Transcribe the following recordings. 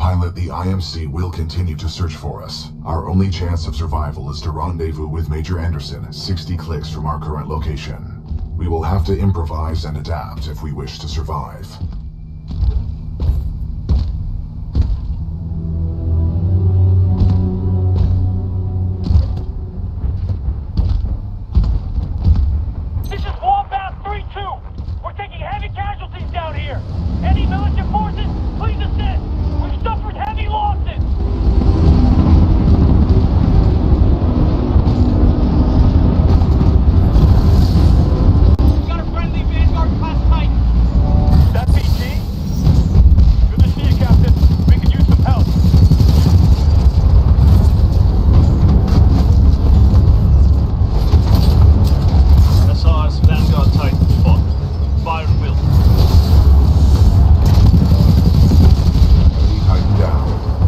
Pilot, the IMC will continue to search for us. Our only chance of survival is to rendezvous with Major Anderson, 60 clicks from our current location. We will have to improvise and adapt if we wish to survive. This is Wombat 3-2. We're taking heavy casualties down here. Any militia forces, please assist. We've suffered heavy losses. Got a friendly Vanguard-class Titan. That PG? Good to see you, Captain. We could use some help. SR's Vanguard Titan spot. Fire and will. Enemy Titan down.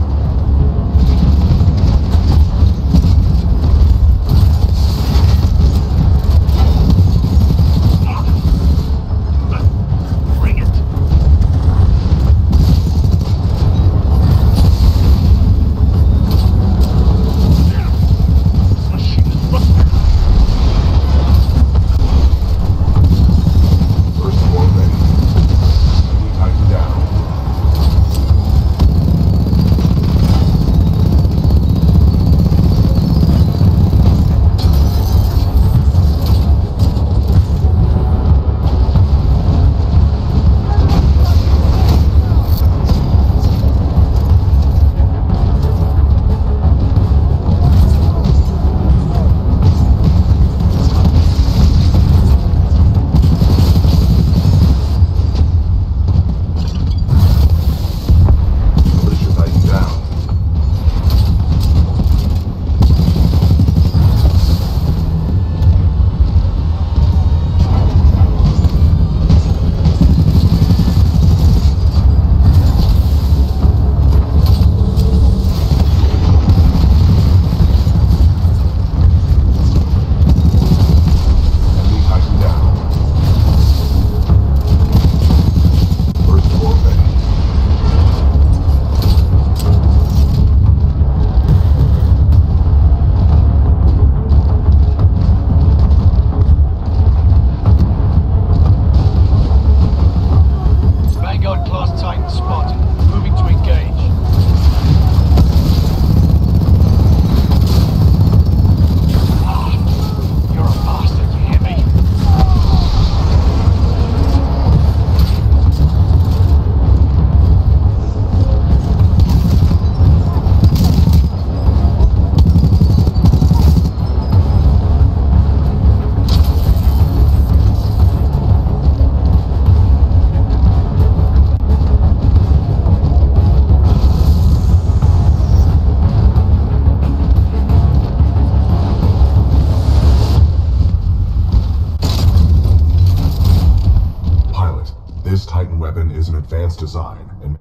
Bring it. This machine is rusted. First war ready. Enemy Titan down. Militia Titan down. Enemy Titan down. First war ready. Vanguard-class Titan spotted. Moving to engage. You're a bastard, you hear me? Pilot, this Titan weapon is an advanced design and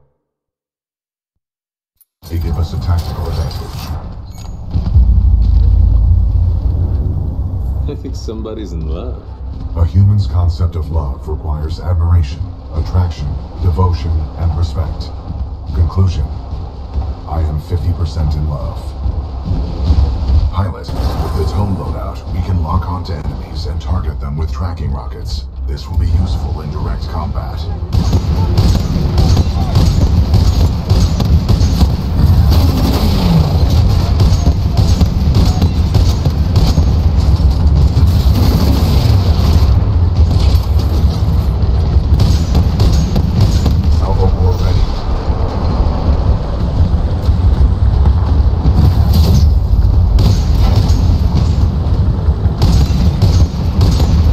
may give us a tactical advantage. I think somebody's in love. A human's concept of love requires admiration, attraction, devotion, and respect. Conclusion: I am 50% in love. Pilot, with the tone loadout, we can lock onto enemies and target them with tracking rockets. This will be useful in direct combat. Salvo war ready.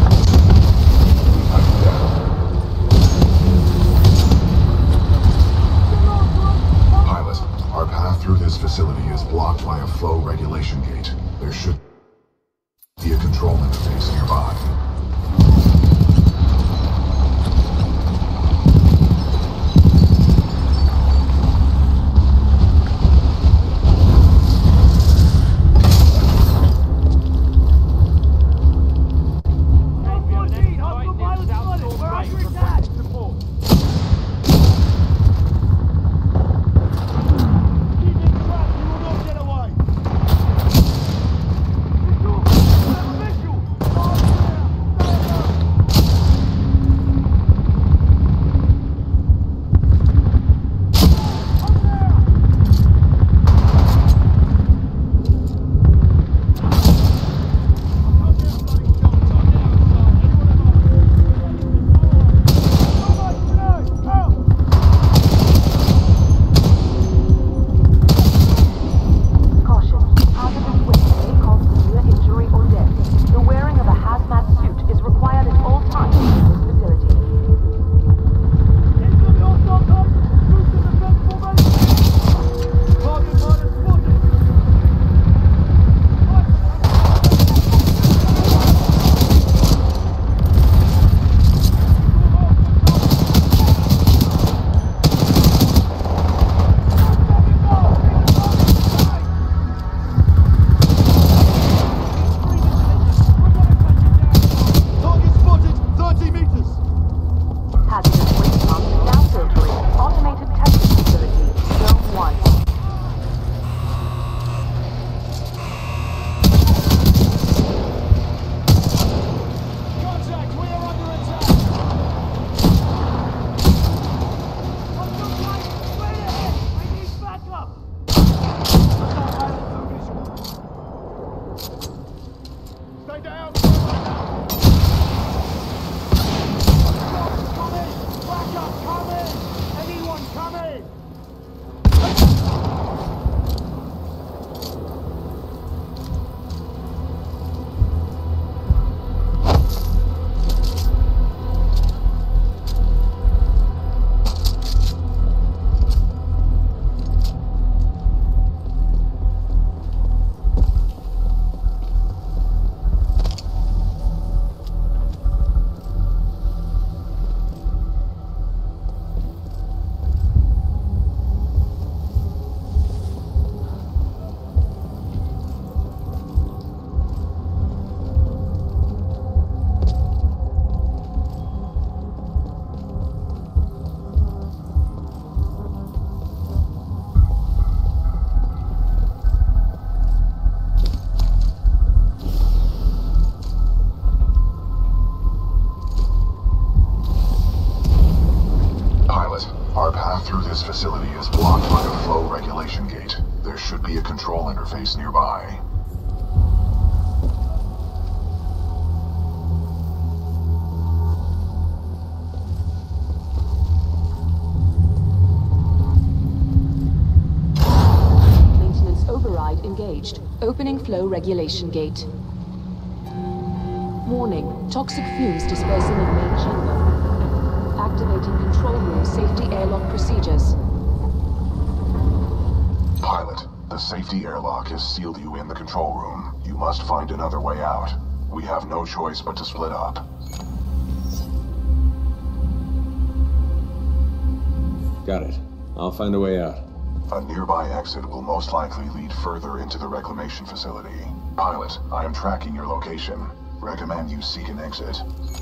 Titan down. This facility is blocked by a flow regulation gate. There should be a control interface nearby. Maintenance override engaged. Opening flow regulation gate. Warning, toxic fumes dispersing in main chamber. Activating control room safety airlock procedures. Pilot, the safety airlock has sealed you in the control room. You must find another way out. We have no choice but to split up. Got it. I'll find a way out. A nearby exit will most likely lead further into the reclamation facility. Pilot, I am tracking your location. Recommend you seek an exit.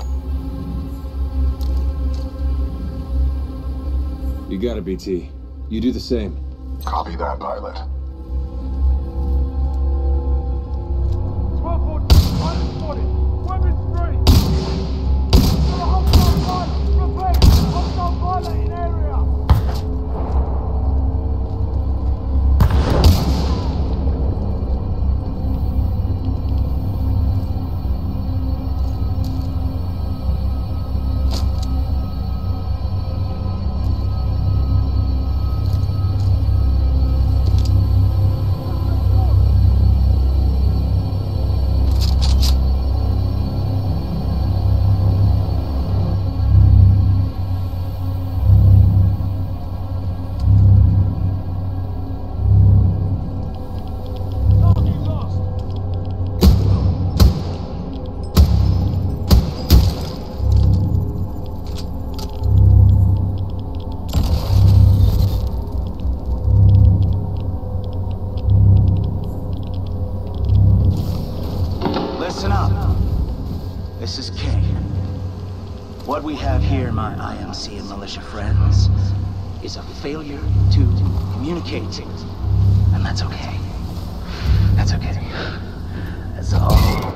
You got it, BT. You do the same. Copy that, pilot. 12-14, pilot spotted. Weapons free. Got a hostile pilot. Repeat, hostile pilot in area. Listen up. This is Kane. What we have here, my IMC and militia friends, is a failure to communicate. And that's okay. That's okay. That's all.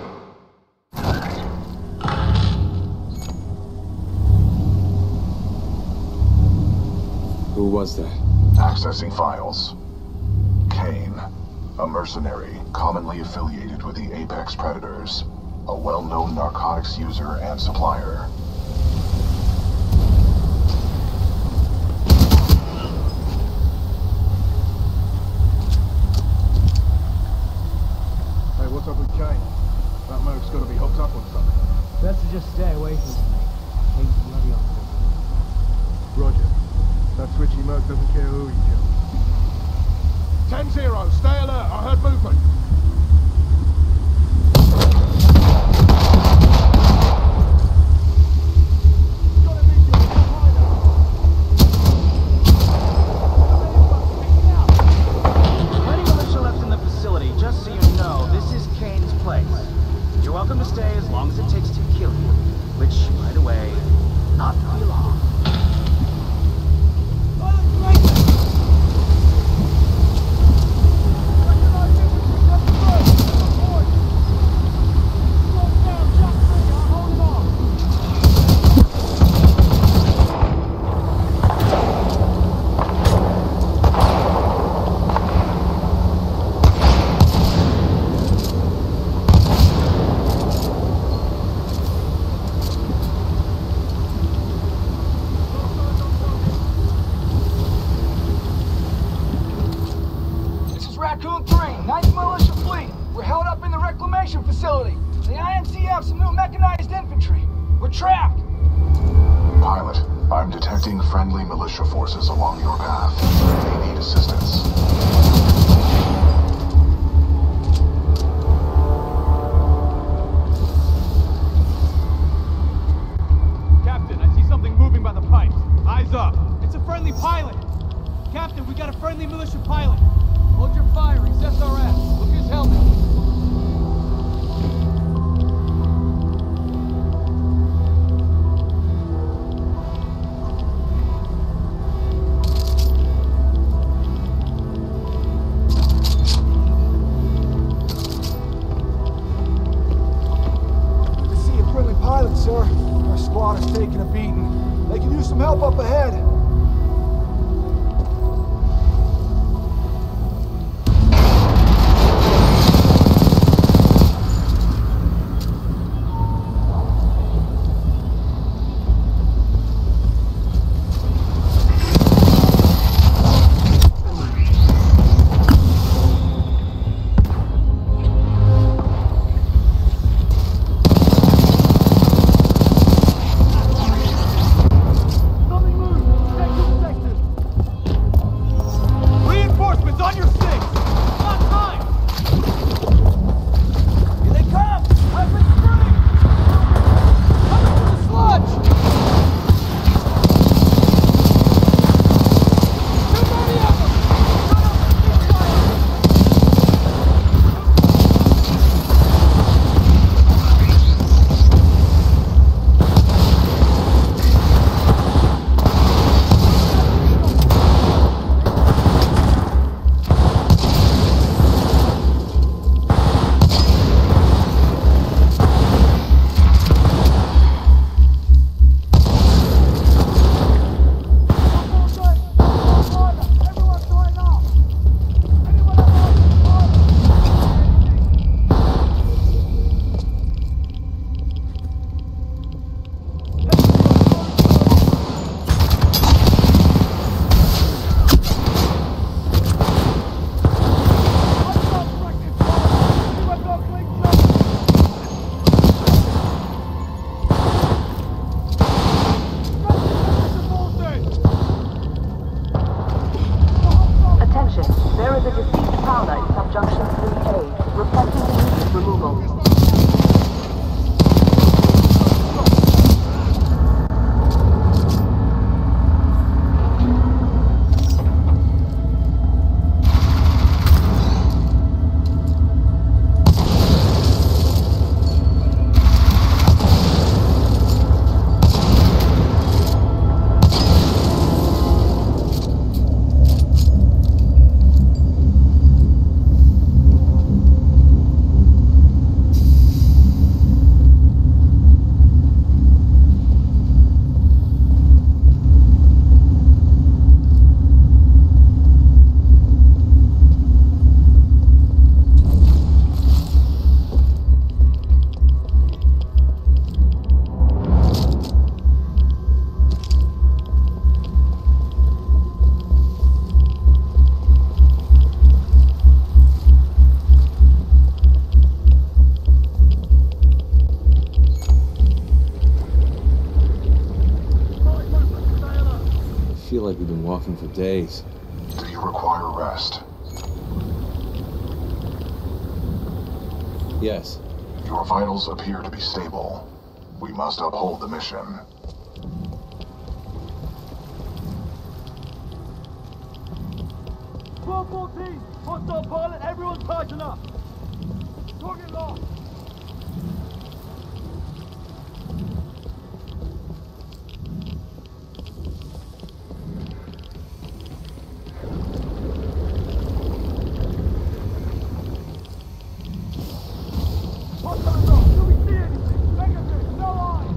Who was that? Accessing files. Kane, a mercenary commonly affiliated with the Apex Predators, a well-known narcotics user and supplier. Hey, what's up with Kane? That move's gotta be hooked up on something. Best to just stay away from me. Kane's bloody awful. Roger. That switchy merc doesn't care who you kill. 10-0, stay alert, I heard movement. Plenty of militia left in the facility, just so you know, this is Kane's place. You're welcome to stay as long as it takes to kill you. Which, by the way, not very long. Facility. The IMC have some new mechanized infantry. We're trapped. Pilot, I'm detecting friendly militia forces along your path. They need assistance. Captain, I see something moving by the pipes. Eyes up. It's a friendly pilot. Captain, we got a friendly militia pilot. Hold your fire. He's SRS. Look at his helmet. Sir, our squad is taking a beating. They can use some help up ahead. feel like we've been walking for days. Do you require rest? Yes. Your vitals appear to be stable. We must uphold the mission. 12-14! Hostile pilot, everyone tighten up! Target locked! Hostile locked! Do we see anything? Negative! No eyes!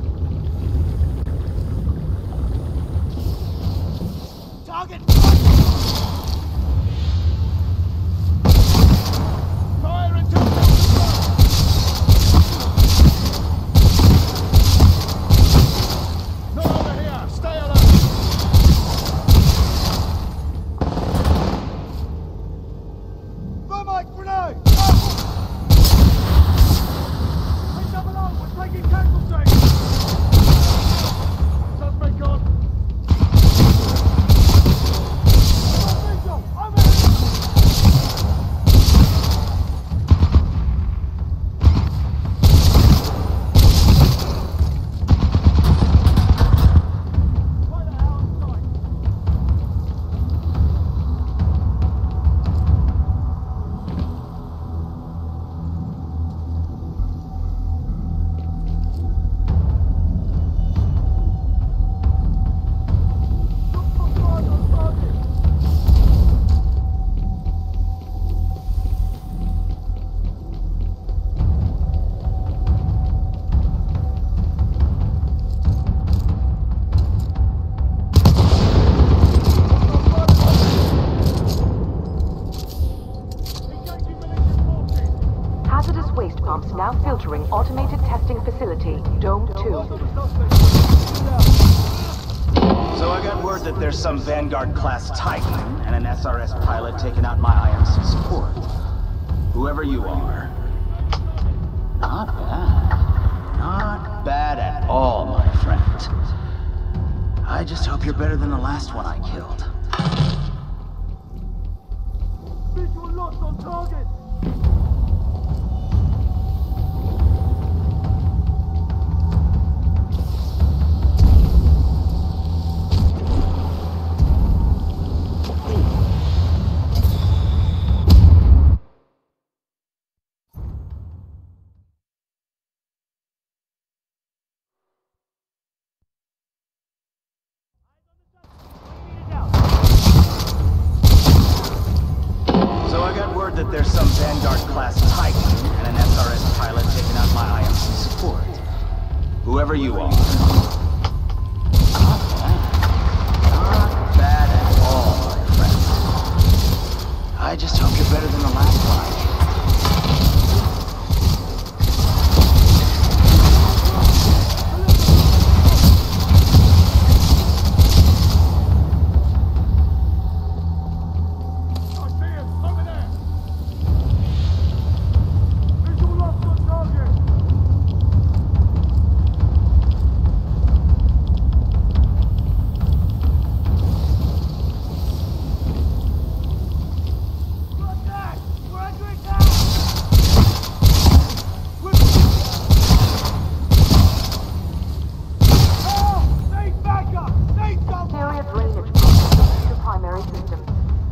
Target! Fire into not over here! Stay alert! Thermite grenade! Hey, double O! We're taking casualties! Suspect gone! Visual! Over here! Right at our side! Look for fire on target! Engaging militia forces! Hazardous waste pumps now filtering automated testing facility, Dome 2. Work on the suspect! So I got word that there's some Vanguard-class Titan and an SRS pilot taking out my IMC support. Whoever you are. Not bad. Not bad at all, my friend. I just hope you're better than the last one I killed. Visual locked on target! So I got word that there's some Vanguard-class Titan and an SRS pilot taking out my IMC support. Whoever you are. Not bad at all, my friend. I just hope you're better than the last one I killed. I see him! Over there! Visual locked on target! Contact! We're under attack! Help! Need backup! Need someone! Area drainage pumps to primary systems.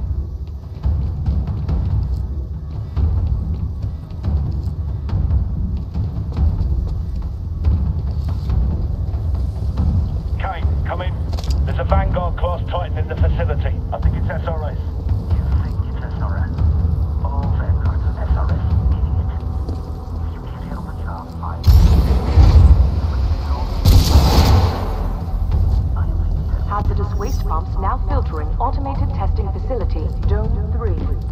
Kane, come in. There's a Vanguard-class Titan in the facility. I think it's SRS. You think it's SRS? All Vanguards are SRS, idiot. If you can't handle the job, Hazardous waste pumps now filtering automated testing facility, Dome 3.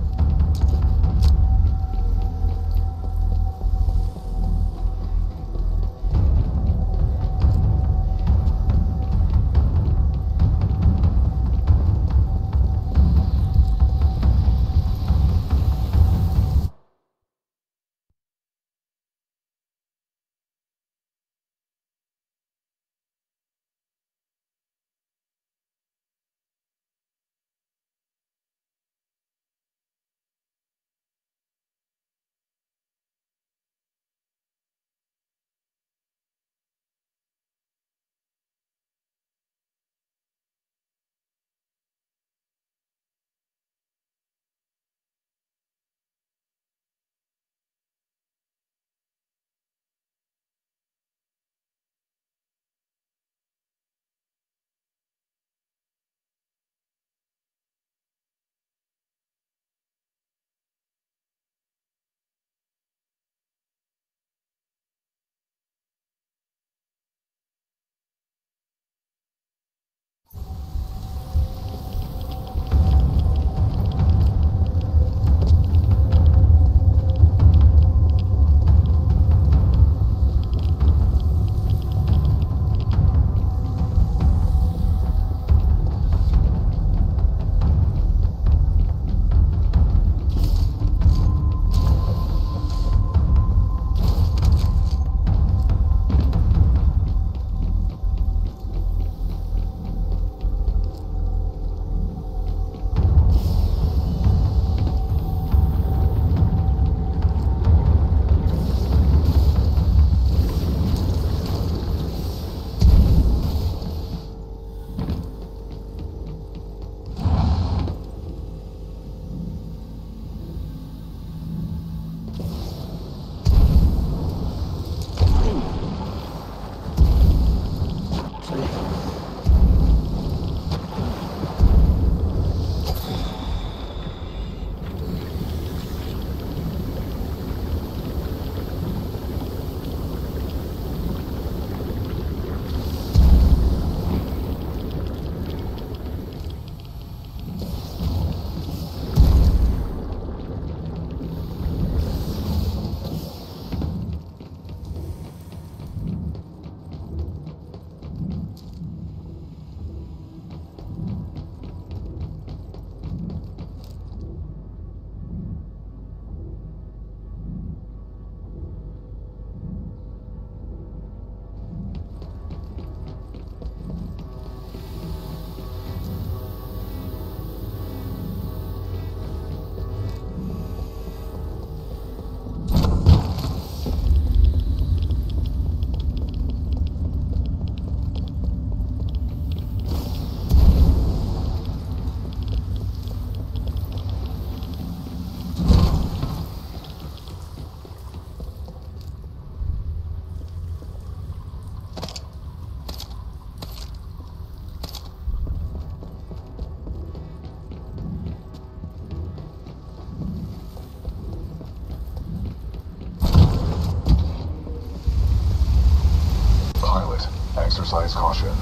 caution.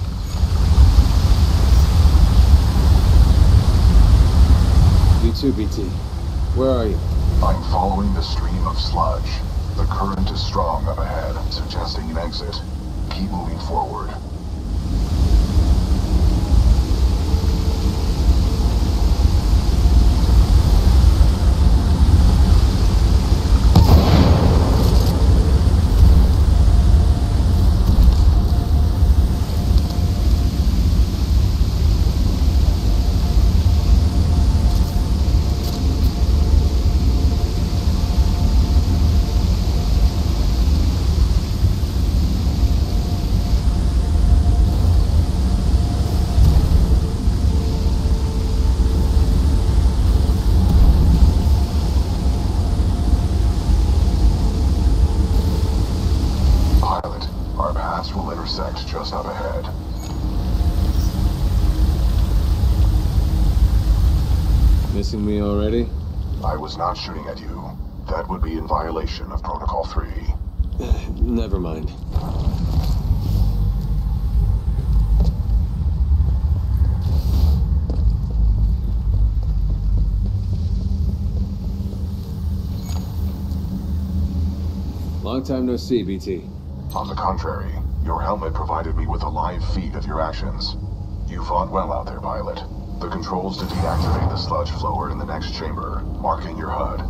You too, BT. Where are you? I'm following the stream of sludge. The current is strong up ahead, suggesting an exit. Keep moving forward. Just up ahead. Missing me already? I was not shooting at you. That would be in violation of Protocol 3. Never mind. Long time no see, BT. On the contrary. Your helmet provided me with a live feed of your actions. You fought well out there, pilot. The controls to deactivate the sludge flower in the next chamber, marking your HUD.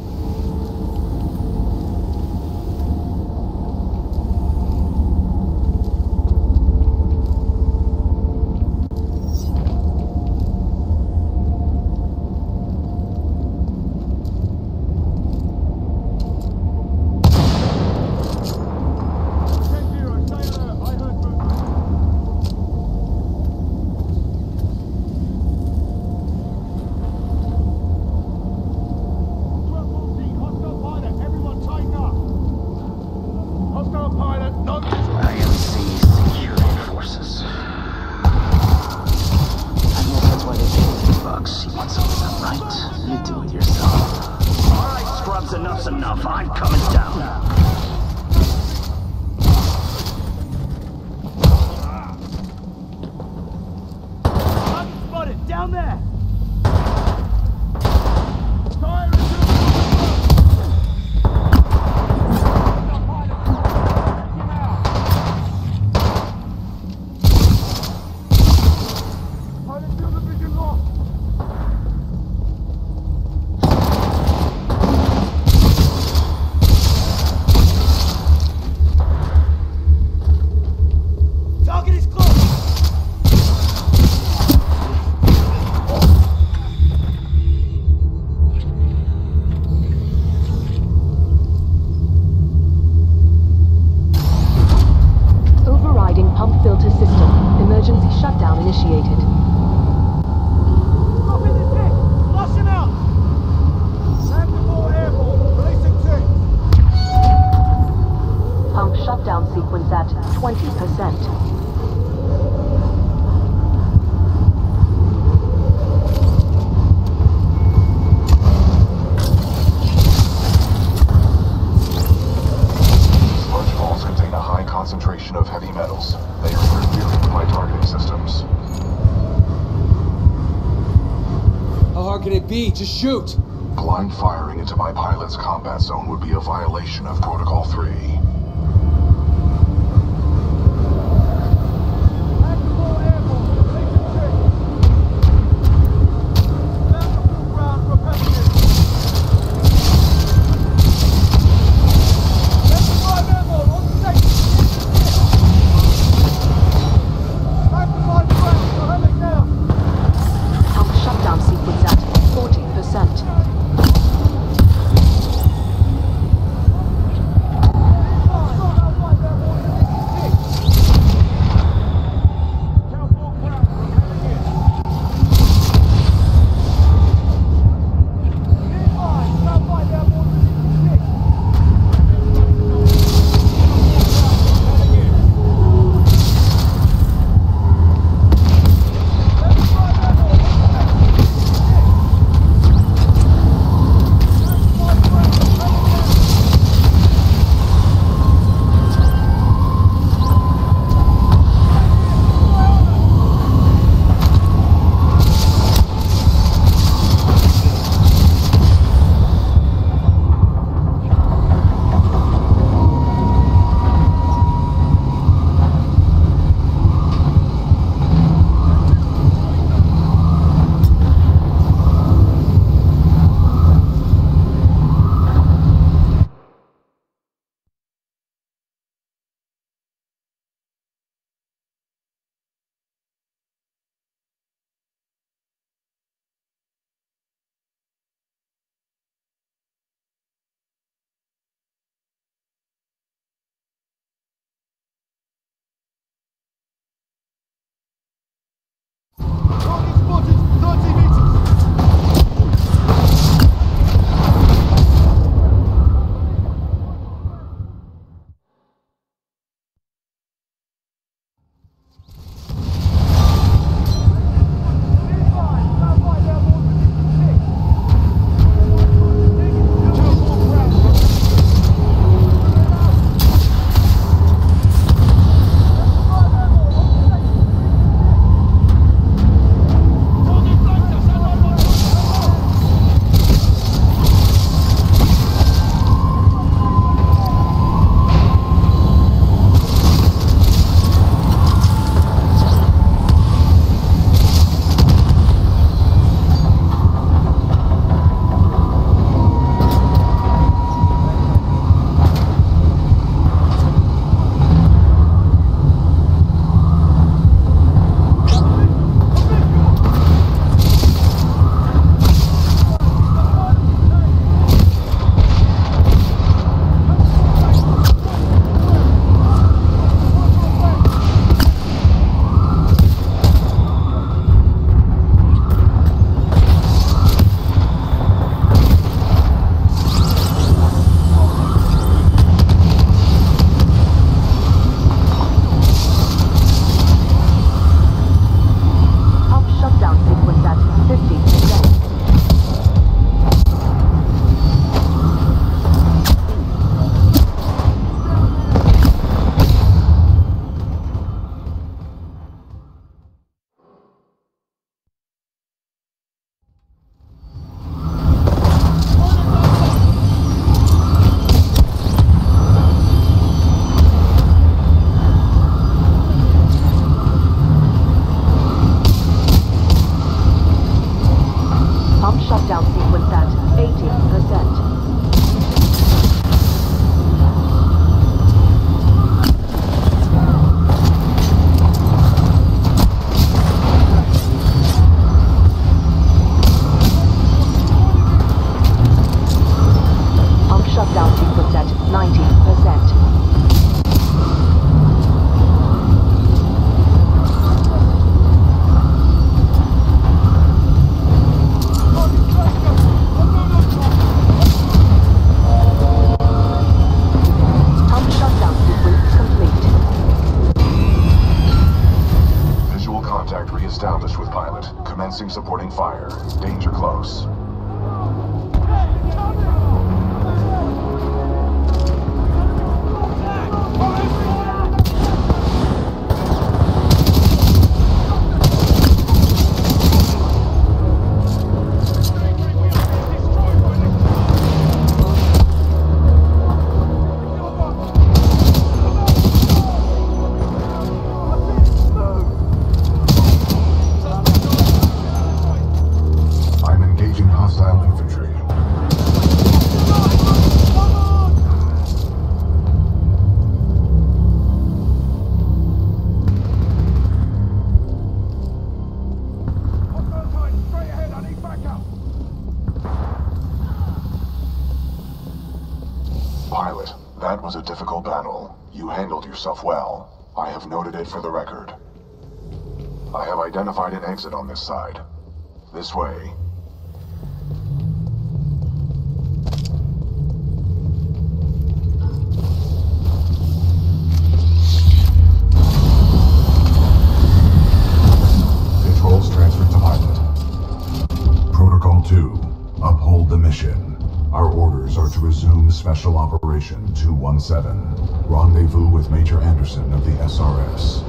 Sequence at 20%. Concentration of heavy metals. They are interfering with my targeting systems. How hard can it be? Just shoot! Blind firing into my pilot's combat zone would be a violation of Protocol 3. established with pilot. Commencing supporting fire. Danger close. Pilot, that was a difficult battle. You handled yourself well. I have noted it for the record. I have identified an exit on this side. This way. Controls transferred to pilot. Protocol 2. Uphold the mission. Our orders are to resume Special Operation 217. Rendezvous with Major Anderson of the SRS.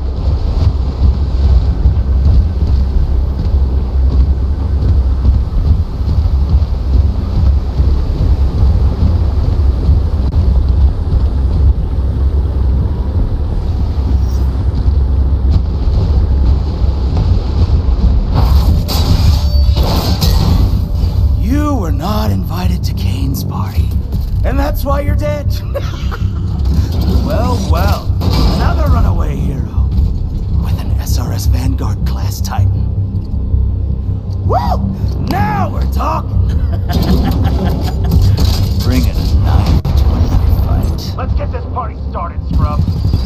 You were not invited to Kane's party, and that's why you're dead. Well, another runaway hero with an SRS Vanguard-class Titan. Woo! Now we're talking. Bring it a knife to a knife fight. Let's get this party started, scrub.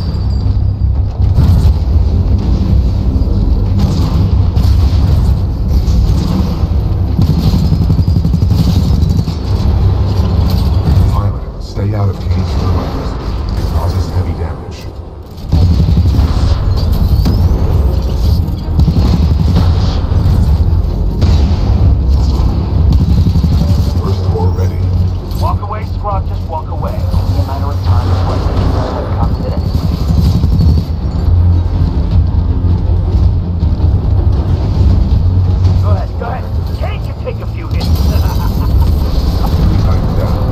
Stay out of Kane's thermite. It causes heavy damage. First door ready. Walk away, scrub, just walk away. Only a matter of time before I let you know what comes in anyway. Go ahead. Kane can take a few hits. Tighten down.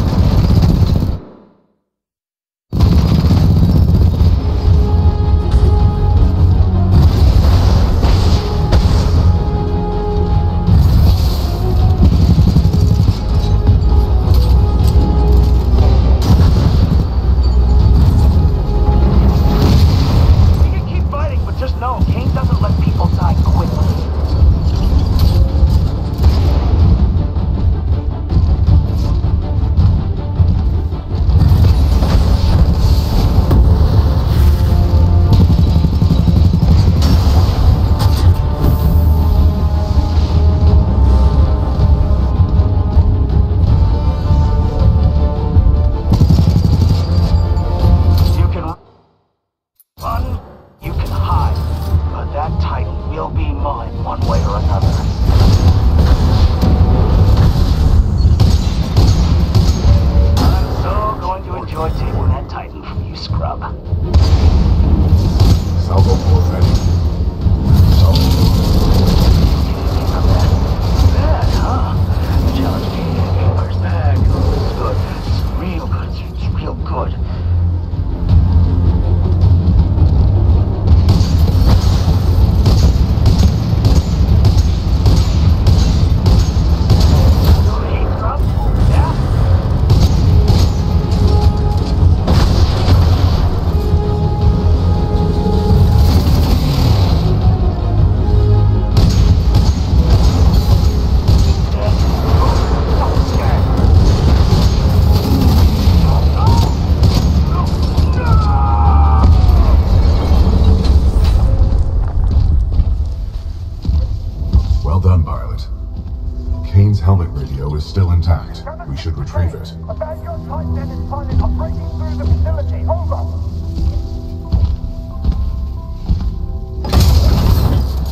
Kane's helmet radio is still intact. We should retrieve it. A Vanguard Titan and his pilot are breaking through the facility. Over.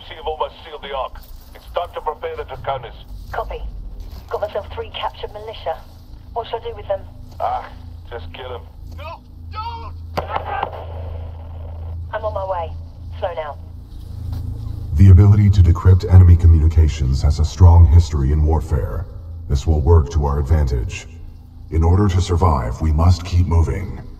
IMC have almost sealed the Ark. It's time to prepare the Draconis. Copy. Got myself 3 captured militia. What should I do with them? Just kill them. No! Don't! I'm on my way. Slow now. The ability to decrypt enemy communications has a strong history in warfare. This will work to our advantage. In order to survive, we must keep moving.